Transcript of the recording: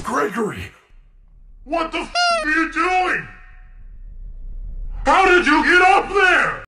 Gregory! What the f are you doing? How did you get up there?